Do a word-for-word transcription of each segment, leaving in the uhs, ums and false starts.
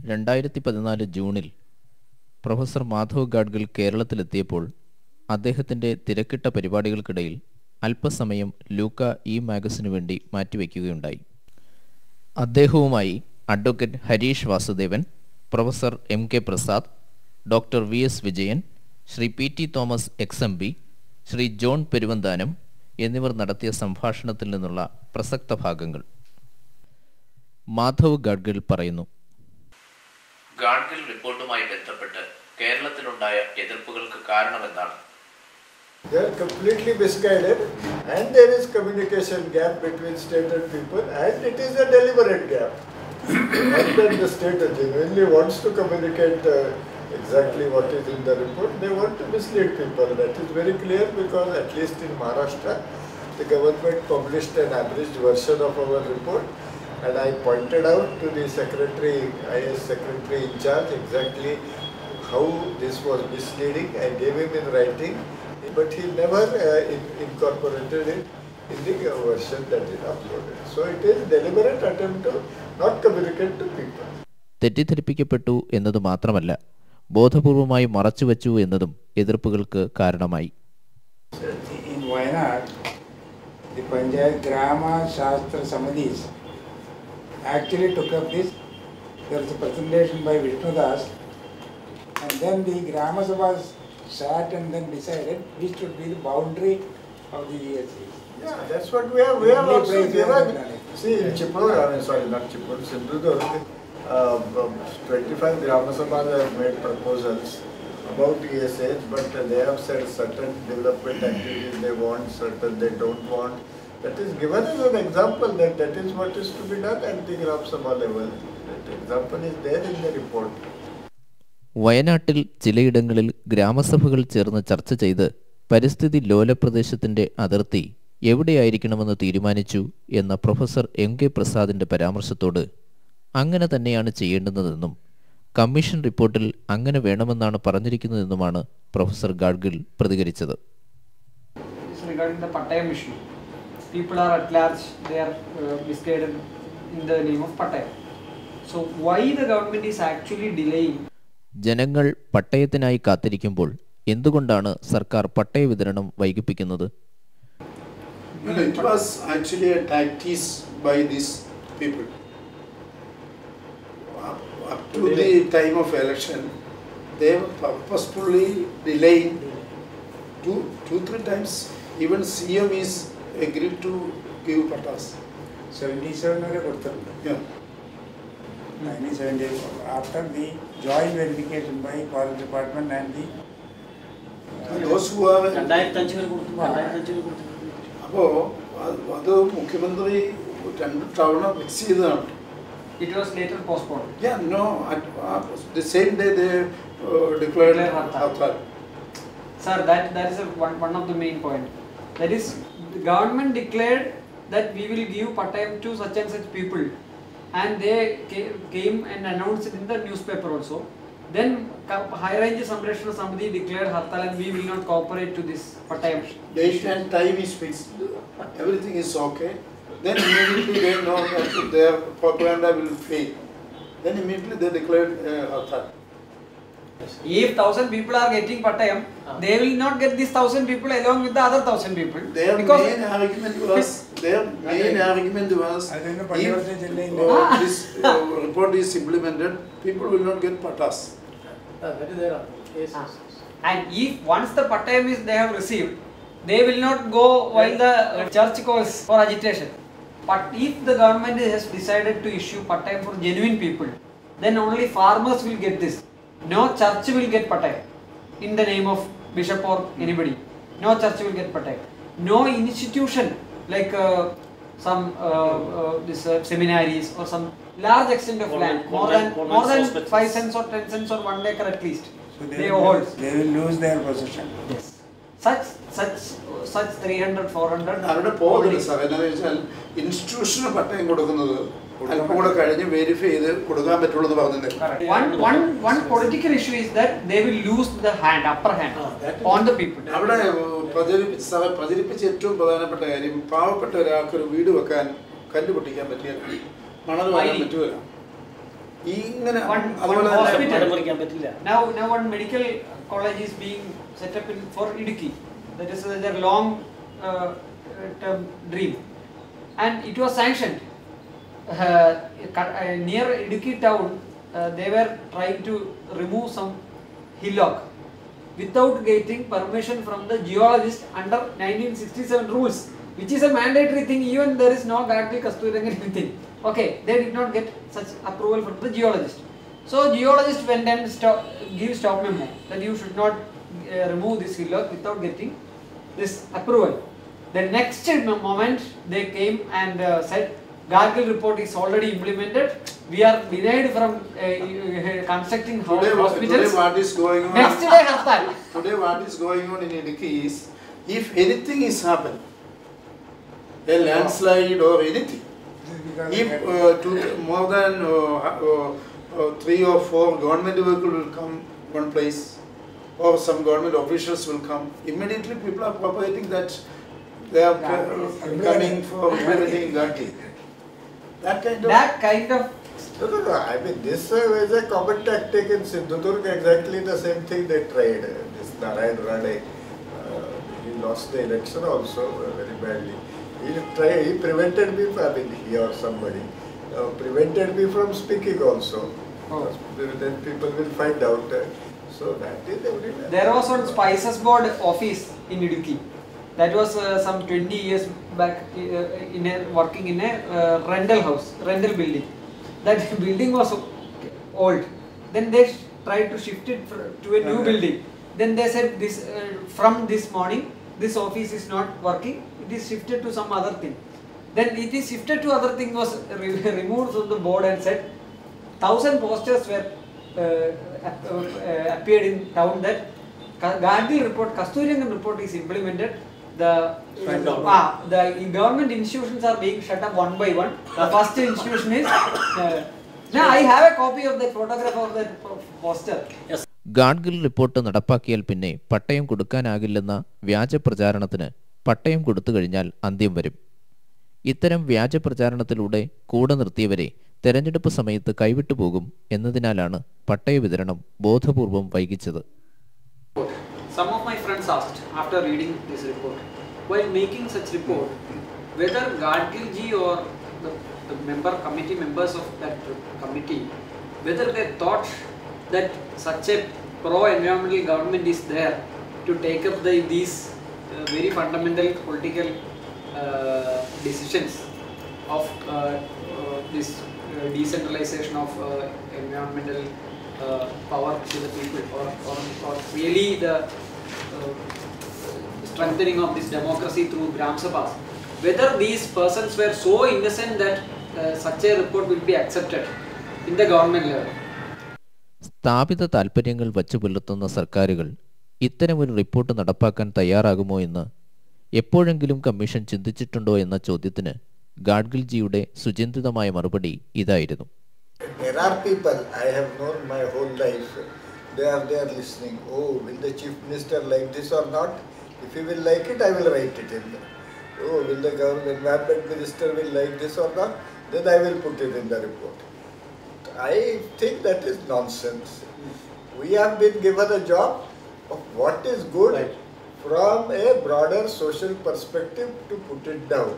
രണ്ടായിരത്തി പതിനാല് ജൂണിൽ പ്രൊഫസർ മാധവ് ഗാഡ്ഗിൽ കേരളത്തിലെത്തിയപ്പോൾ അദ്ദേഹത്തിൻ്റെ തിരക്കിട്ട പരിപാടികൾക്കിടയിൽ അല്പസമയം ലൂക്ക ഇ മാഗസിനു വേണ്ടി മാറ്റിവെക്കുകയുണ്ടായി. അദ്ദേഹവുമായി advocate Harish Vasudevan, professor M K Prasad, doctor V S Vijayan, Shri P T Thomas ex M P, Shri John Peruvanthanam എന്നിവർ നടത്തിയ സംഭാഷണത്തിൽ നിന്നുള്ള പ്രസക്ത ഭാഗങ്ങൾ. മാധവ് ഗാഡ്ഗിൽ പറയുന്നു. ഗാഡ്ഗിൽ റിപ്പോർട്ടുമായി ബന്ധപ്പെട്ട് കേരളത്തിലുണ്ടായ എതിർപ്പുകൾക്ക് കാരണമെന്താണ്? They are completely misguided, and there is communication gap between state and people, and it is a deliberate gap. Not that the state genuinely wants to communicate uh, exactly what is in the report, they want to mislead people. That is very clear because at least in Maharashtra, the government published an abridged version of our report, and I pointed out to the secretary, I A S secretary in charge, exactly how this was misleading. I gave him in writing, but he never uh, in, incorporated it in the version that is uploaded. So it is deliberate attempt to not communicate to people. തെറ്റിദ്ധരിപ്പിക്കപ്പെട്ടു എന്നത് മാത്രമല്ല, ബോധപൂർവമായി മറച്ചുവെച്ചു എന്നതും എതിർപ്പുകൾക്ക് കാരണമായി. In Wayanad, the Panchayat Grama Shastra Samadhis actually took up this. There was a presentation by Vishnu Das, and then the Grama Sabhas sat and then decided which should be the boundary of the G S Cs. Yeah, that's what we have. We have also given. See, in Chipur, I mean, sorry, not Chipur, Sindhudurg, uh, twenty-five Grama Sabhas have made proposals about E S H, but they have said certain development activities they want, certain they don't want. That is given as an example that that is what is to be done at the Gram Sabha level. That example is there in the report. വയനാട്ടിൽ ചിലയിടങ്ങളിൽ ഗ്രാമസഭകൾ ചേർന്ന് ചർച്ച ചെയ്ത് പരിസ്ഥിതി ലോല പ്രദേശത്തിൻ്റെ അതിർത്തി എവിടെയായിരിക്കണമെന്ന് തീരുമാനിച്ചു എന്ന പ്രൊഫസർ എം കെ പ്രസാദിൻ്റെ പരാമർശത്തോട് അങ്ങനെ തന്നെയാണ് ചെയ്യേണ്ടുന്നതെന്നും കമ്മീഷൻ റിപ്പോർട്ടിൽ അങ്ങനെ വേണമെന്നാണ് പറഞ്ഞിരിക്കുന്നതെന്നുമാണ് പ്രൊഫസർ ഗാഡ്ഗിൽ പ്രതികരിച്ചത്. People are at large, they are uh, misguided in the name of Pattaya. So why the government is actually delaying? ജനങ്ങൾ പട്ടയത്തിനായി കാത്തിരിക്കുമ്പോൾ എന്തുകൊണ്ടാണ് സർക്കാർ പട്ടയ വിതരണം വൈകിപ്പിക്കുന്നത്? Well, it was actually a tactic by these people. Up, up to the time of election, they were purposefully delaying two, two, three times. Even C M is agreed to give patas. seventy-seven vare koduthattu. Yeah. nineteen seventy-eight, after the joint verification by Forest Department and the uh, those who are അപ്പോൾ അത് മുഖ്യമന്ത്രി രണ്ട് തവണ fix ചെയ്തതാണ്. It was later postponed. Yeah, no, at, uh, the same day they uh, declared Hartal. Sir, that that is a, one, one of the main point. That is, the government declared that we will give Pattayam to such and such people, and they came and announced it in the newspaper also. Then High Range Samrashana Samiti declared Hartal and we will not cooperate to this Pattayam. Date and time is fixed. Everything is okay. Then immediately they know that their propaganda will fail. Then immediately they declared uh, Hartal. If thousand people are getting Pattayam, ah. they will not get these thousand people along with the other thousand people. Their main argument was, their main argument was, if uh, this uh, report is implemented, people will not get patas. Uh, that is there. Yes, ah. And if once the Pattayam is they have received, they will not go while the church calls for agitation. But if the government has decided to issue Pattayam for genuine people, then only farmers will get this. No church will get Pattayam in the name of bishop or anybody. No church will get Pattayam. No institution like uh, some uh, uh, this uh, seminaries or some large extent of land, more than more than five cents or ten cents or one acre at least. So they, they will hold. Lose, they will lose their possession. Yes. Such such such three hundred four hundred. അവരുടെ പോകുന്നില്ല sir. എന്താണെന്ന് വെച്ചാൽ ഇൻസ്റ്റിറ്റ്യൂഷന് പട്ടയം കൊടുക്കുന്നത് അല്പം കൂടെ കഴിഞ്ഞ് verify ചെയ്ത് കൊടുക്കാൻ പറ്റുള്ളൂ എന്ന് പറഞ്ഞില്ലേ. One one one political issue is that they will lose the hand, upper hand on the people. അവിടെ പ്രചരിപ്പിച്ച പ്രചരിപ്പിച്ച ഏറ്റവും പ്രധാനപ്പെട്ട കാര്യം പാവപ്പെട്ട ഒരാൾക്ക് ഒരു വീട് വെക്കാൻ കല്ല് പൊട്ടിക്കാൻ പറ്റിയാൽ മണൽ വാങ്ങാൻ പറ്റുമല്ലോ. ഈ ഇങ്ങനെ One- അതുപോലെ one തന്നെ hospital. മരമുറിക്കാൻ പറ്റില്ല. Now, now one medical college is being set up in for Idukki. That is uh, their long uh, term dream, and it was sanctioned. Uh, cut- uh, near Idukki town, uh, they were trying to remove some hillock without getting permission from the geologist under nineteen sixty-seven rules, which is a mandatory thing. Even there is no Gadgil Kasturirangan anything. Okay, they did not get such approval from the geologist. So geologist went and stop, give stop memo that you should not uh, remove this hillock without getting this approval. The next moment they came and uh, said Gadgil report is already implemented. We are denied from uh, constructing ho- today, what- hospitals. today what is going on? Next day Hartal. Today what is going on in Idukki is, if anything is happened, a landslide or anything, Because if uh, two, more than uh, uh, uh, three or four government vehicles will come one place, or some government officials will come, immediately people are propagating that they are uh, coming for implementing Gadgil. That kind of That kind of No, no, no. I mean, this uh, is a common tactic in Sindhudurg. Exactly the same thing they tried. Uh, this Narayan Rane, uh, he lost the election also uh, very badly. He tried. He prevented me. I mean, he or somebody uh, prevented me from speaking also. Oh. Then people will find out. Uh, so that is everywhere. there was one spices board office in Idukki. That was uh, some twenty years back uh, in a working in a uh, rental house, rental building. That building was old. Then they sh- tried to shift it fr- to a new Okay. building. Then they said this uh, from this morning this office is not working. It is shifted to some other thing. Then it is shifted to other thing was re- removed from the board and said thousand posters were uh, ap- uh, appeared in town that Ka- Gadgil report, Kasturirangan report is implemented. The Shut down. ah, the government institutions are being shut up one by one. The first institution is. Uh, now I have a copy of the photograph of that po- poster. Gadgil report നടപ്പാക്കിയാൽ പിന്നെ പട്ടയം കൊടുക്കാനാകില്ലെന്ന വ്യാജ പ്രചാരണത്തിന് പട്ടയം കൊടുത്തു കഴിഞ്ഞാൽ അന്ത്യം വരും. ഇത്തരം വ്യാജ പ്രചാരണത്തിലൂടെ കൂടെ നിർത്തിയവരെ തെരഞ്ഞെടുപ്പ് സമയത്ത് കൈവിട്ടു പോകും എന്നതിനാലാണ് പട്ടയ വിതരണം ബോധപൂർവം വൈകിച്ചത്. Some of my friends asked after reading this report, while making such report, whether Gadgil ji or the, the member committee members of that committee, whether they thought that such a pro-environmental government is there to take up the, these uh, very fundamental political uh, decisions of uh, uh, this uh, decentralization of uh, environmental uh, power to the people, or, or, or really the uh, strengthening of this democracy through Gram Sabhas. Whether these persons were so innocent that uh, such a report will be accepted in the government level. സ്ഥാപിത താൽപ്പര്യങ്ങൾ വച്ചു പുലർത്തുന്ന സർക്കാരുകൾ ഇത്തരമൊരു report നടപ്പാക്കാൻ തയ്യാറാകുമോ എന്ന് എപ്പോഴെങ്കിലും commission ചിന്തിച്ചിട്ടുണ്ടോ എന്ന ചോദ്യത്തിന് ഗാഡ്ഗിൽജിയുടെ സുചിന്തിതമായ മറുപടി ഇതായിരുന്നു. There are people I have known my whole life. They are there listening. Oh, will the chief minister like this or not? If he will like it, I will write it in there. Oh, will the government environment minister will like this or not? Then I will put it in the report. I think that is nonsense. We have been given a job of what is good Right. from a broader social perspective to put it down.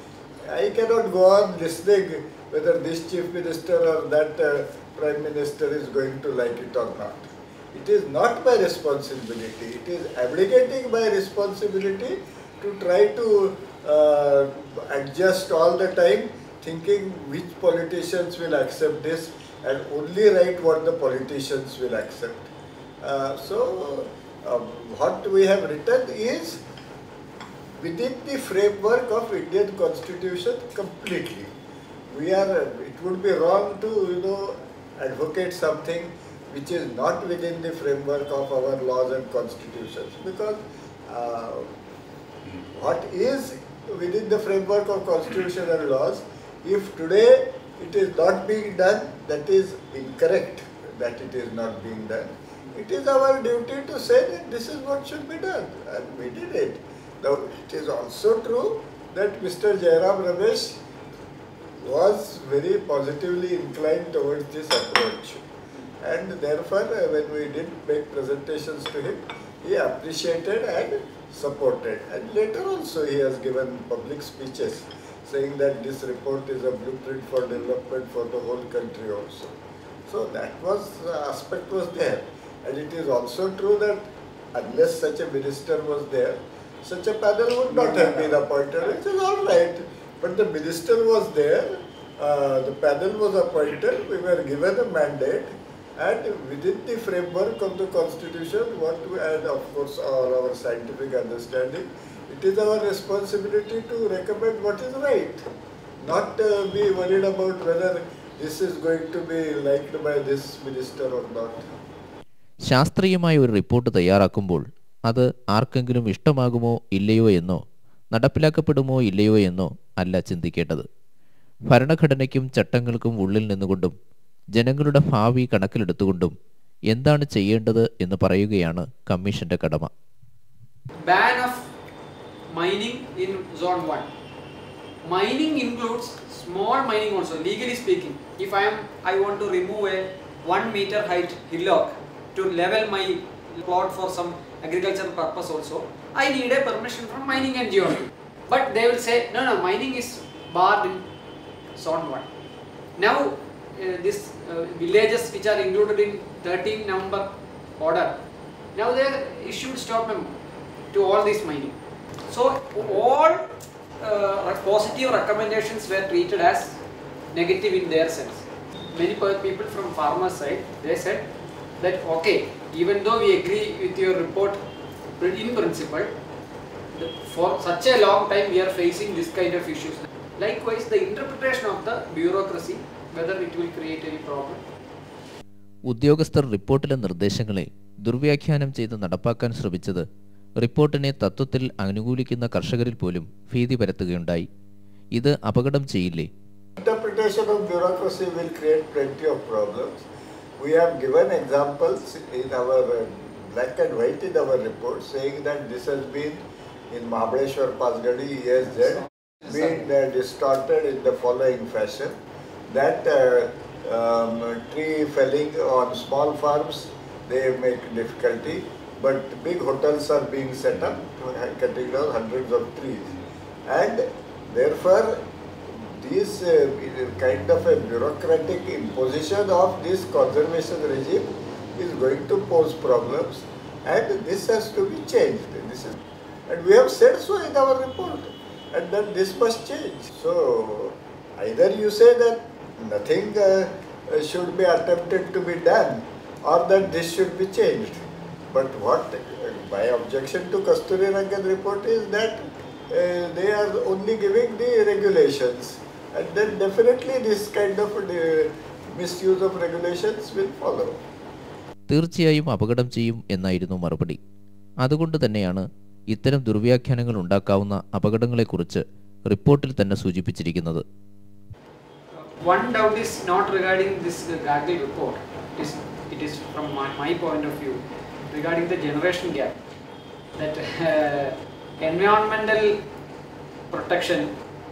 I cannot go on listening whether this chief minister or that uh, prime minister is going to like it or not. It is not my responsibility. It is abdicating my responsibility to try to uh, adjust all the time, thinking which politicians will accept this and only write what the politicians will accept. Uh, so, uh, what we have written is within the framework of Indian Constitution completely. We are. It would be wrong to you know advocate something which is not within the framework of our laws and constitutions, because uh, what is within the framework of constitution and laws, if today it is not being done, that is incorrect. That it is not being done. It is our duty to say that this is what should be done, and we did it. Now, it is also true that Mister Jairam Ramesh was very positively inclined towards this approach. And therefore, uh, when we did make presentations to him, he appreciated and supported. And later also he has given public speeches saying that this report is a blueprint for development for the whole country also. So that was, uh, aspect was there. And it is also true that unless such a minister was there, such a panel would not have been appointed. It is all right. But the minister was there, uh, the panel was appointed, we were given a mandate, and within the framework of the constitution, what we, and of course all our scientific understanding, it is our responsibility to recommend what is right, not uh, be worried about whether this is going to be liked by this minister or not. ശാസ്ത്രീയമായ ഒരു report തയ്യാറാക്കുമ്പോൾ അത് ആർക്കെങ്കിലും ഇഷ്ടമാകുമോ ഇല്ലയോ എന്നോ നടപ്പിലാക്കപ്പെടുമോ ഇല്ലയോ എന്നോ അല്ല ചിന്തിക്കേണ്ടത്. ഭരണഘടനയ്ക്കും ചട്ടങ്ങൾക്കും ഉള്ളിൽ നിന്നുകൊണ്ടും ജനങ്ങളുടെ ഭാവി കണക്കിലെടുത്തുകൊണ്ടും എന്താണ് ചെയ്യേണ്ടത് എന്ന് പറയുകയാണ് കമ്മീഷന്റെ കടമ. Ban of mining in zone one. Mining includes small mining also, legally speaking. If I am I want to remove a one meter height hillock to level my plot for some agricultural purpose also, I need a permission from mining and geology. But they will say no no mining is barred in zone one. Now uh, this uh, villages which are included in thirteen number order, now they are issued stop memo to all this mining. So all uh, positive recommendations were treated as negative in their sense. Many people from farmers side, they said that okay, even though we agree with your report in principle, for such a long time we are facing this kind of issues. Likewise, the interpretation of the bureaucracy, whether it will create any problem. ഉദ്യോഗസ്ഥർ റിപ്പോർട്ടിലെ നിർദ്ദേശങ്ങളെ ദുർവ്യാഖ്യാനം ചെയ്ത് നടപ്പാക്കാൻ ശ്രമിച്ചത് റിപ്പോർട്ടിനെ തത്വത്തിൽ അനുകൂലിക്കുന്ന കർഷകരിൽ പോലും ഭീതി പരത്തുകയുണ്ടായി. ഇത് അപകടം ചെയ്യില്ലേ? Interpretation of bureaucracy will create plenty of problems. We have given examples in our uh, black and white in our report saying that this has been in Mahabaleshwar, Pasgadi, E S Z, been uh, distorted in the following fashion. That uh, um, tree felling on small farms, they make difficulty, but big hotels are being set up, cutting down hundreds of trees. And therefore, this uh, kind of a bureaucratic imposition of this conservation regime is going to pose problems, and this has to be changed. This is, and we have said so in our report, and that this must change. So either you say that nothing uh, should be attempted to be done, or that this should be changed. But what uh, my objection to Kasturi Rangan report is that uh, they are only giving the regulations. And then definitely this kind of uh, misuse of regulations will follow. തീർച്ചയായും അപകടം ചെയ്യും എന്നായിരുന്നു മറുപടി. അതുകൊണ്ട് തന്നെയാണ് ഇത്തരം ദുർവ്യാഖ്യാനങ്ങൾ ഉണ്ടാക്കാവുന്ന അപകടങ്ങളെക്കുറിച്ച് റിപ്പോർട്ടിൽ തന്നെ സൂചിപ്പിച്ചിരിക്കുന്നത്. One doubt is not regarding this uh, Gadgil report. It is, it is from my, my point of view regarding the generation gap. That uh, environmental protection,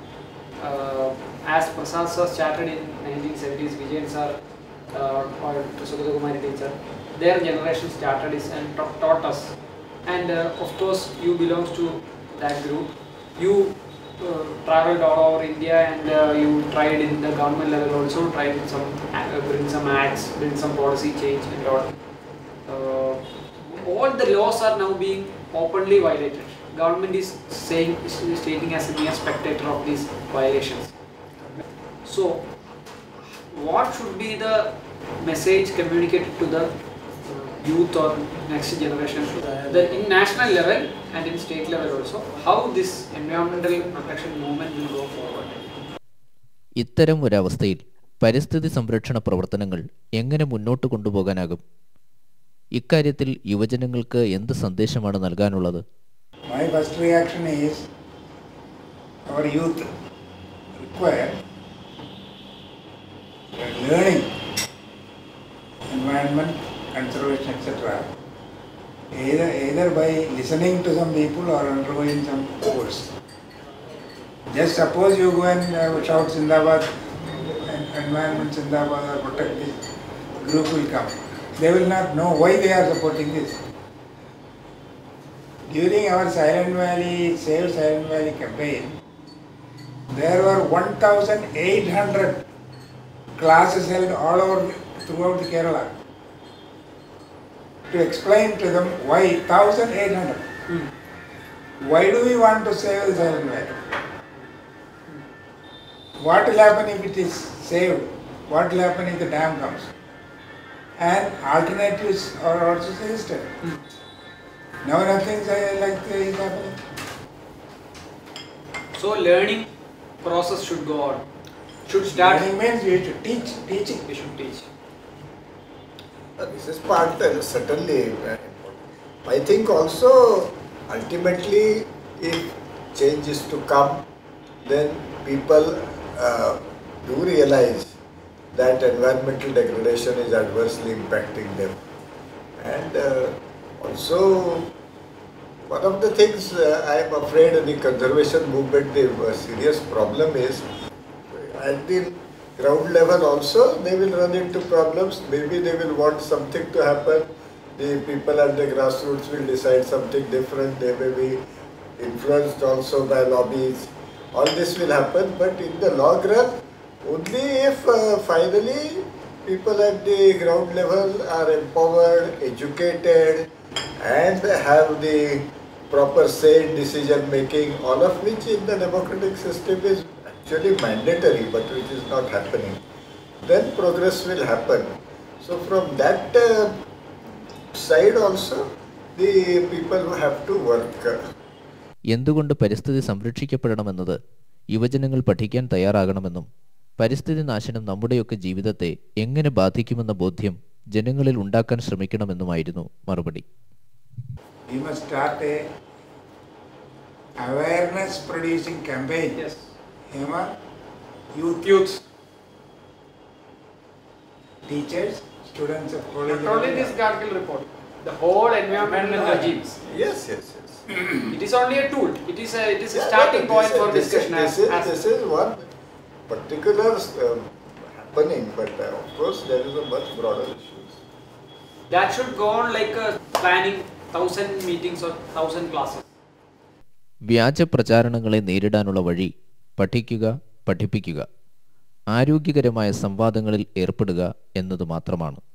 uh, as Prasad sir started in nineteen seventies, Vijayan sir uh, or Sugata Kumari teacher, their generation started this and ta- taught us. And uh, of course, you belongs to that group. You uh, traveled all over India and uh, you tried in the government level also, tried some uh, bring some acts, bring some policy change and all. Uh, all the laws are now being openly violated. Government is saying, is stating as a mere spectator of these violations. So, what should be the message communicated to the youth or next generation, that in national level and in state level also, how this environmental protection movement will go forward? ഇത്തരം ഒരവസ്ഥയിൽ പരിസ്ഥിതി സംരക്ഷണ പ്രവർത്തനങ്ങൾ എങ്ങനെ മുന്നോട്ട് കൊണ്ടുപോകാനാകും? ഇക്കാര്യത്തിൽ യുവജനങ്ങൾക്ക് എന്ത് സന്ദേശമാണ് നൽകാനുള്ളത്? My first reaction is our youth require learning environment, conservation, et cetera. Either either by listening to some people or undergoing some course. Just suppose you go and uh, shout Zindabad, environment Zindabad or protect this, group will come. They will not know why they are supporting this. During our Silent Valley, Save Silent Valley campaign, there were one thousand eight hundred classes held all over throughout Kerala to explain to them why one thousand eight hundred. Hmm. Why do we want to save the Silent Valley? What will happen if it is saved? What will happen if the dam comes? And alternatives are also suggested. Hmm. Now nothing like this is happening. So learning process should go on. Should start. Learning means we should teach, teaching. We should teach. Uh, This is part uh, certainly uh, important. I think also ultimately if change is to come, then people uh, do realize that environmental degradation is adversely impacting them. And uh, also one of the things uh, I am afraid in the conservation movement, the uh, serious problem is at the ground level also they will run into problems. Maybe they will want something to happen. The people at the grassroots will decide something different. They may be influenced also by lobbies. All this will happen, but in the long run, only if uh, finally people at the ground level are empowered, educated, and have the proper say in decision making, all of which in the democratic system is actually mandatory, but which is not happening, then progress will happen. So from that uh, side also, the people who have to work. എന്തുകൊണ്ട് പരിസ്ഥിതി സംരക്ഷിക്കപ്പെടണമെന്നത് യുവജനങ്ങൾ പഠിക്കാൻ തയ്യാറാകണമെന്നും പരിസ്ഥിതി നാശനം നമ്മുടെയൊക്കെ ജീവിതത്തെ എങ്ങനെ ബാധിക്കുമെന്ന ബോധ്യം ജനങ്ങളിൽ ഉണ്ടാക്കാൻ ശ്രമിക്കണമെന്നുമായിരുന്നു മറുപടി. We must start a awareness producing campaign. Yes. Hema, youth, Youth. teachers, students of college. Not only this Gargle report, the whole environmental regimes. Yes, yes, yes. It is only a tool. It is a it is a Yeah, starting but point this, for this, discussion. This, as, is, as this is one particular uh, happening, but uh, of course there is a much broader issue. that should go on like a planning thousand meetings or thousand classes. വ്യാജ പ്രചാരണങ്ങളെ നേരിടാനുള്ള വഴി പഠിക്കുക, പഠിപ്പിക്കുക, ആരോഗ്യകരമായ സംവാദങ്ങളിൽ ഏർപ്പെടുക എന്നത് മാത്രമാണ്.